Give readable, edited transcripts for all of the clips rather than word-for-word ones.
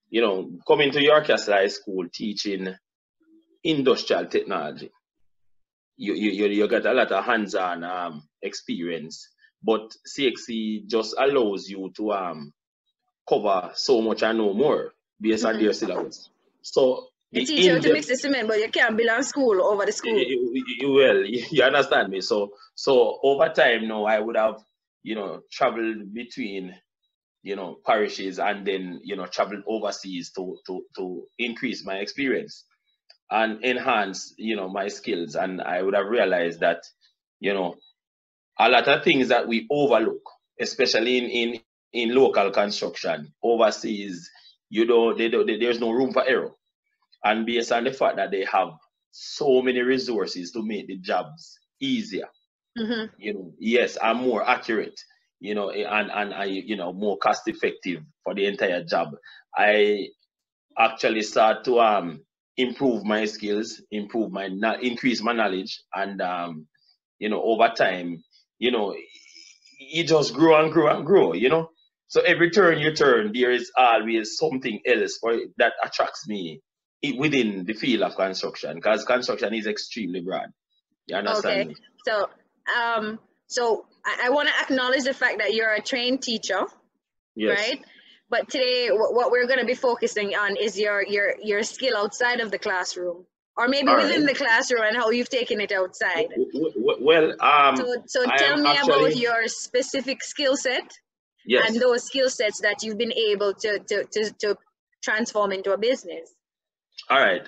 you know, coming to York Castle High School teaching industrial technology, you get a lot of hands-on experience, but CXC just allows you to cover so much and know more based on their syllabus. So you teach how to mix the cement, but you can't build a school over the school. Well, you understand me. So over time now, I would have, you know, traveled between, you know, parishes, and then, you know, traveled overseas to increase my experience and enhance, you know, my skills. And I would have realized that, you know, a lot of things that we overlook, especially in local construction overseas, there's no room for error. And based on the fact that they have so many resources to make the jobs easier, you know, yes, and more accurate, you know, and you know, more cost effective for the entire job, I actually start to improve my skills, increase my knowledge, and you know, over time, you know, it just grow and grow and grow, you know. So every turn you turn, there is always something else that attracts me within the field of construction, because construction is extremely broad. You understand me? So so I want to acknowledge the fact that you're a trained teacher, yes, right? But today, what we're going to be focusing on is your skill outside of the classroom, or maybe within the classroom, and how you've taken it outside. Well, so tell me about your specific skill set, yes, and those skill sets that you've been able to transform into a business. All right.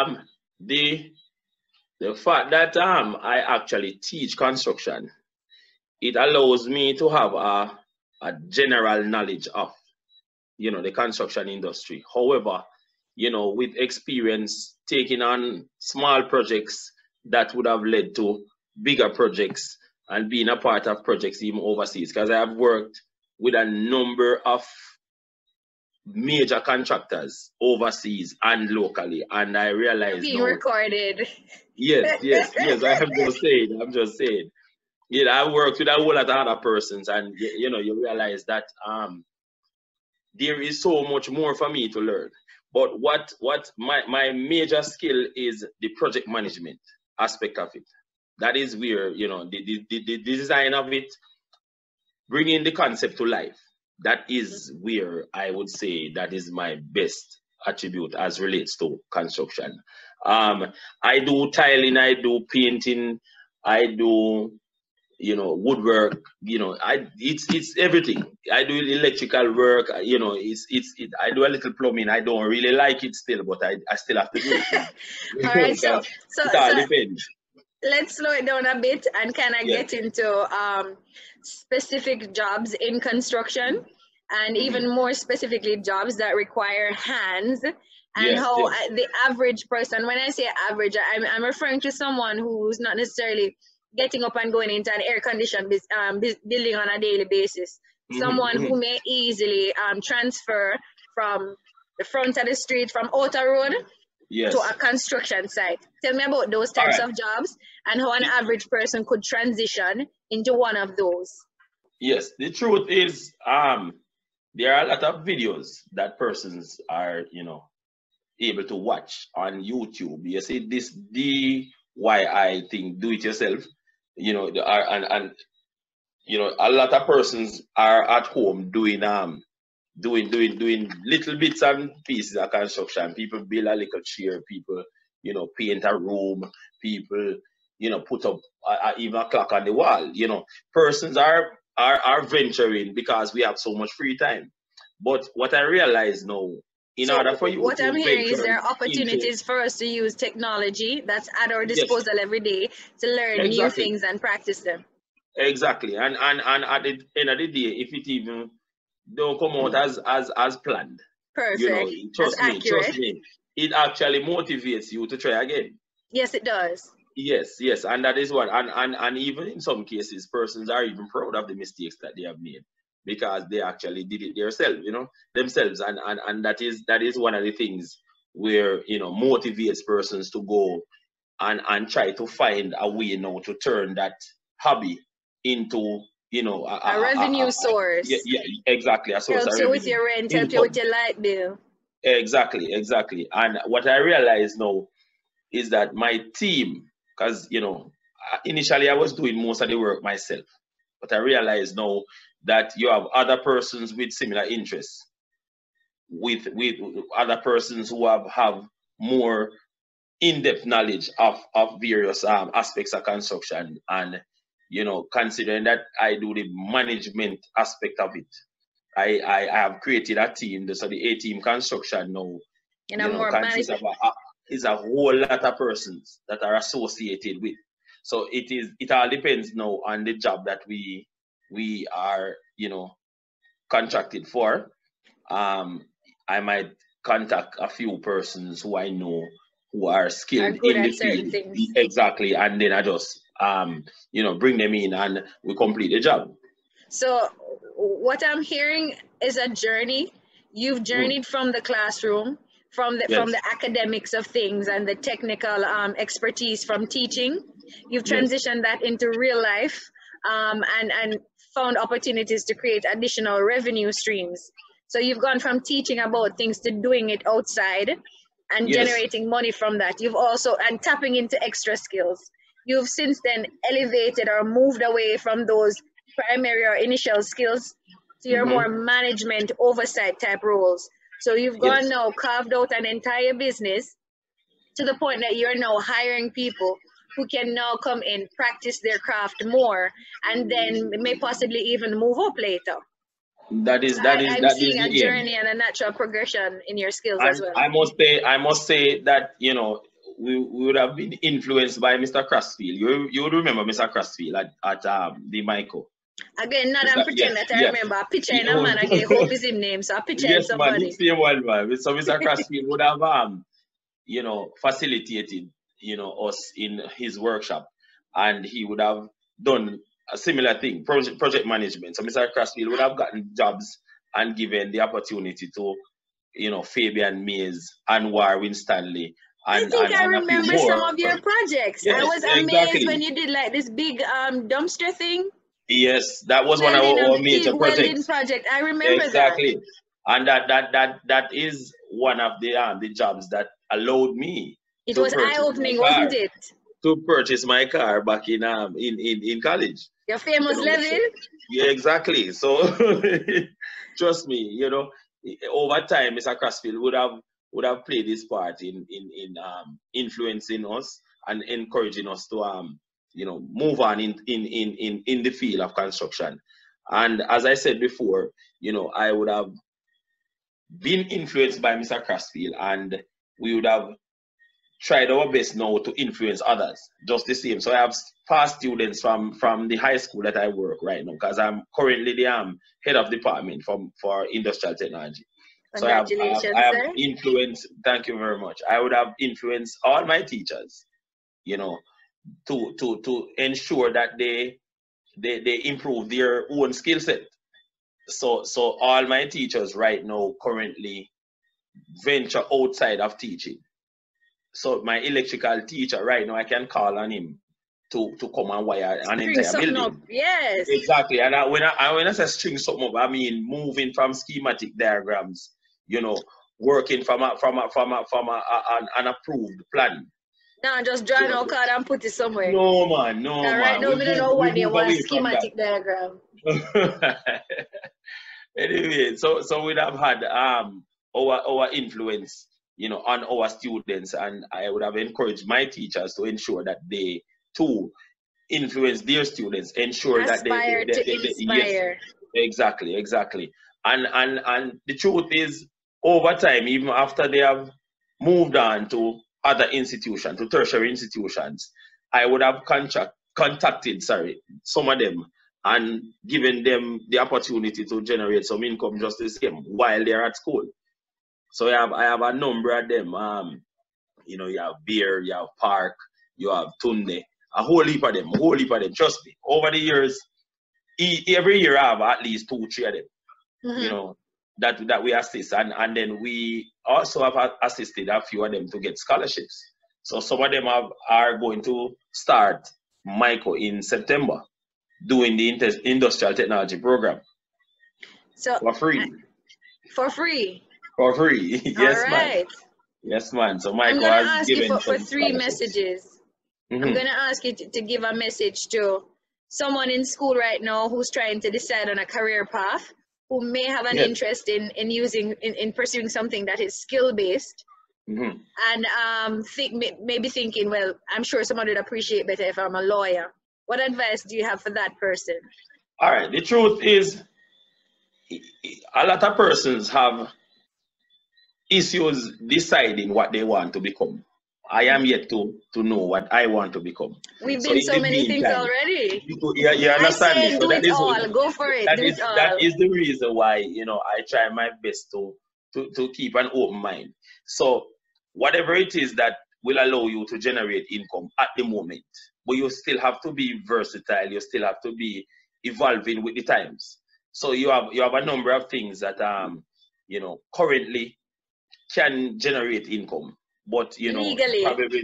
The fact that I actually teach construction, it allows me to have a general knowledge of, you know, the construction industry. However, you know, with experience taking on small projects that would have led to bigger projects, and being a part of projects even overseas, because I have worked with a number of major contractors overseas and locally, and I realized being recorded. Yes, I'm just saying. You know, I worked with a whole lot of other persons, and you know, you realize that there is so much more for me to learn. But what my major skill is the project management aspect of it. That is where, you know, the design of it, bringing the concept to life. That is where I would say that is my best attribute as relates to construction. I do tiling, I do painting, I do, you know, woodwork, you know, it's everything. I do electrical work, you know, I do a little plumbing. I don't really like it still, but I still have to do it. All right, so let's slow it down a bit and kind of get into specific jobs in construction, and even more specifically jobs that require hands, and how the average person, when I say average, I'm referring to someone who's not necessarily getting up and going into an air-conditioned building on a daily basis. Someone who may easily transfer from the front of the street, from outer road, to a construction site. Tell me about those types of jobs and how an average person could transition into one of those. Yes, the truth is, there are a lot of videos that persons are, you know, able to watch on YouTube. You see this DIY thing, do it yourself, you know, and you know, a lot of persons are at home doing little bits and pieces of construction. People build a little chair, people, you know, paint a room, people, you know, put up even a clock on the wall. You know, persons are venturing because we have so much free time. But what I realize now, in order for you, what I'm hearing is there are opportunities for us to use technology that's at our disposal every day to learn new things and practice them. Exactly, and at the end of the day, if it even don't come out as planned, perfect, you know, trust me, it actually motivates you to try again. Yes, it does. Yes, and that is what, and even in some cases, persons are even proud of the mistakes that they have made, because they actually did it themselves, and that is one of the things where, you know, motivates persons to go and try to find a way now to turn that hobby into, you know, a revenue source. Yeah, exactly, a source of revenue. Help you with your rent, help you with your light bill. Exactly, exactly. And what I realize now is that my team, because initially I was doing most of the work myself, but I realize now that you have other persons with similar interests, with other persons who have more in-depth knowledge of various aspects of construction, and considering that I do the management aspect of it, I have created a team. So the A-team construction now, consists of a whole lot of persons that are associated with. So it all depends now on the job that we are contracted for. I might contact a few persons who I know who are skilled in the field. Exactly, and then I just bring them in and we complete the job. So what I'm hearing is a journey. You've journeyed from the classroom, from the academics of things and the technical expertise from teaching. You've transitioned that into real life, and found opportunities to create additional revenue streams. So you've gone from teaching about things to doing it outside and generating money from that. You've also, and tapping into extra skills. You've since then elevated or moved away from those primary or initial skills to your more management oversight type roles. So you've gone now, carved out an entire business to the point that you're now hiring people who can now come in, practice their craft more, and then may possibly even move up later. I'm seeing a journey and a natural progression in your skills as well. I must say that we would have been influenced by Mr. Crossfield. You would remember Mr. Crossfield at the Michael. Again, not I'm pretending that I remember a picture in a man. I hope is his name, so a picture in somebody. Yes, man. So Mr. Crossfield would have facilitated us in his workshop, and he would have done a similar thing, project management. So Mr. Crossfield would have gotten jobs and given the opportunity to Fabian Mays and Warwin Stanley. And, I remember some of your projects. Yes, I was amazed when you did like this big dumpster thing. Yes, that was one of our major projects. Project. I remember exactly. That. And that is one of the jobs that allowed me. It was eye-opening, wasn't it? To purchase my car back in college. Your famous level? Yeah, exactly. So trust me, over time, Mr. Crossfield would have played this part in influencing us and encouraging us to move on in the field of construction. And as I said before, I would have been influenced by Mr. Crossfield, and we would have tried our best now to influence others just the same. So I have past students from the high school that I work right now, because I'm currently the head of department for industrial technology. So I have influenced, thank you very much. I would have influenced all my teachers, to ensure that they improve their own skill set. So all my teachers right now currently venture outside of teaching. So my electrical teacher right now, I can call on him to come and wire an entire building. Up. Yes. Exactly. And when I say string something up, I mean moving from schematic diagrams, working from an approved plan. No, just draw no card and put it somewhere. No, man. No, man. Right now, we don't know what they want schematic diagram. Anyway, so we'd have had our influence, on our students, and I would have encouraged my teachers to ensure that they too influence their students, ensure that they inspire. Yes, exactly. And the truth is, over time, even after they have moved on to other institutions, to tertiary institutions, I would have contacted some of them and given them the opportunity to generate some income just the same while they're at school. So I have a number of them. You have Beer, you have Park, you have Tunde, a whole heap of them. Trust me. Over the years, every year I have at least 2-3 of them. That we assist, and then we also have assisted a few of them to get scholarships. So some of them are going to start MICO in September, doing the industrial technology program. So for free. For free. for free. Yes, All man. right. Yes, man. So Michael I'm gonna has ask you given for 3 messages. I'm gonna ask you to give a message to someone in school right now who's trying to decide on a career path, who may have an interest in pursuing something that is skill based, and maybe thinking, well, I'm sure someone would appreciate better if I'm a lawyer. What advice do you have for that person? All right. The truth is, a lot of persons have issues deciding what they want to become. I am yet to know what I want to become. We've been so many things already. You understand me? So do it all. Go for it. That is the reason why, you know, I try my best to keep an open mind. So whatever it is that will allow you to generate income at the moment, but you still have to be versatile. You still have to be evolving with the times. So you have a number of things that you know, currently can generate income, but you know, legally,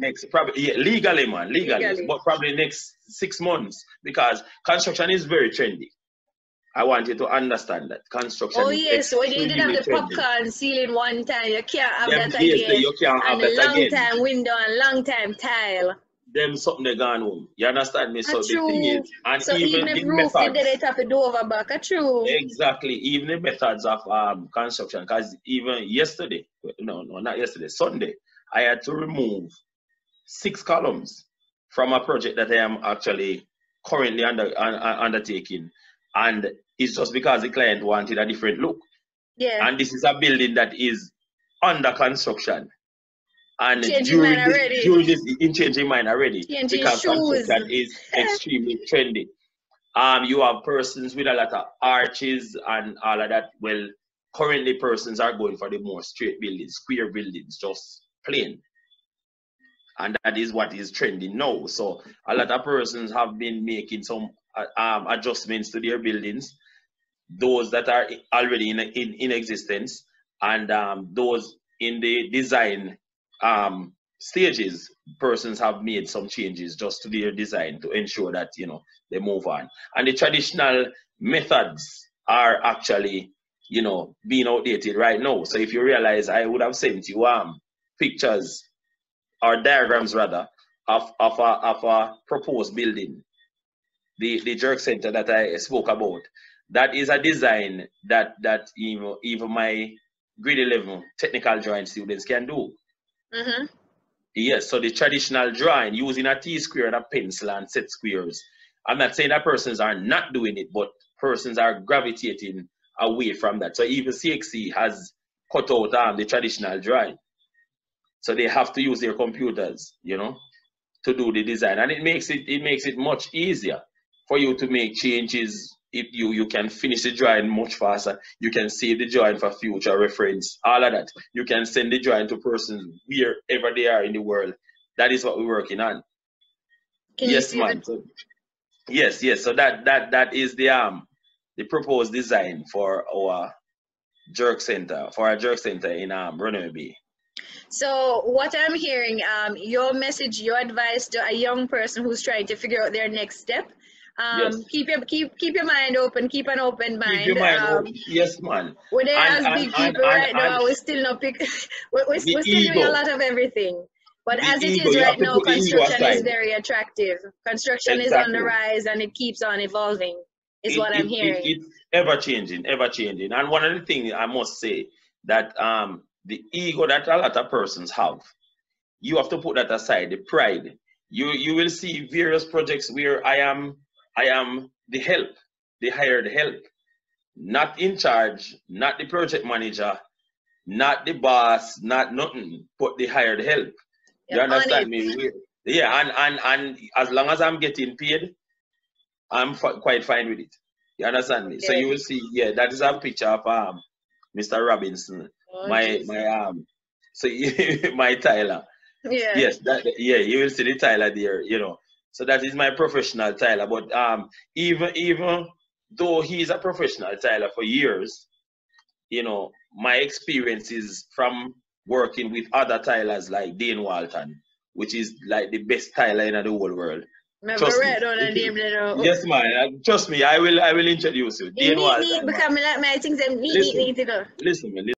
but probably next 6 months, because construction is very trendy. I want you to understand that construction. Oh yes, when you did have the popcorn ceiling one time, you can't have that again. You can't have that again. And long time window and long time tile. Them something they gone home. You understand me? So the thing is, and so even if roof did it have to do over back, true. Exactly. Even the methods of construction, because even yesterday, no, not yesterday, Sunday, I had to remove 6 columns from a project that I am actually currently undertaking, and it's just because the client wanted a different look. Yeah. And this is a building that is under construction. And changing mind already. Because construction is extremely trendy. You have persons with a lot of arches and all of that. Well, currently persons are going for the more straight buildings, square buildings, just plain. And that is what is trending now. So a lot of persons have been making some adjustments to their buildings, those that are already in existence, and those in the design stages. Persons have made some changes just to their design to ensure that, you know, they move on. And the traditional methods are actually, you know, being outdated right now. So if you realize, I would have sent you pictures or diagrams rather of a proposed building, the Jerk Center that I spoke about. That is a design that you know, even my grade 11 technical drawing students can do. Yes, so the traditional drawing using a T-square and a pencil and set squares. I'm not saying that persons are not doing it, but persons are gravitating away from that. So even CXC has cut out the traditional drawing. So they have to use their computers, you know, to do the design. And it makes it much easier for you to make changes. If you can finish the drawing much faster, you can save the drawing for future reference, all of that. You can send the drawing to persons wherever they are in the world. That is what we're working on. Yes, man. So, yes. So that is the proposed design for our Jerk Center, in Runaway Bay. So what I'm hearing, your message, your advice to a young person who's trying to figure out their next step. Keep your mind open. Keep an open mind. Keep your mind open. Yes, man. We're there as big people right now. We're still not we're still doing a lot of everything. But as it is right now, construction is very attractive. Construction is on the rise, and it keeps on evolving. Is what I'm hearing. It's ever changing. And one of the things I must say that the ego that a lot of persons have, you have to put that aside. The pride. You will see various projects where I am the help, the hired help, not in charge, not the project manager, not the boss, not nothing, but the hired help. You understand me? Yeah, and as long as I'm getting paid, I'm quite fine with it. You understand me? Yeah. So you will see, yeah, that is a picture of Mr. Robinson, my so my Tyler. Yeah. Yes, you will see the Tyler there, you know. So that is my professional Tyler. But even though he's a professional Tyler for years, you know, my experience is from working with other Tylers like Dane Walton, which is like the best Tyler in the whole world. Trust me. Yes, man. Trust me, I will introduce you. Dane Walton. Become like my things. Listen,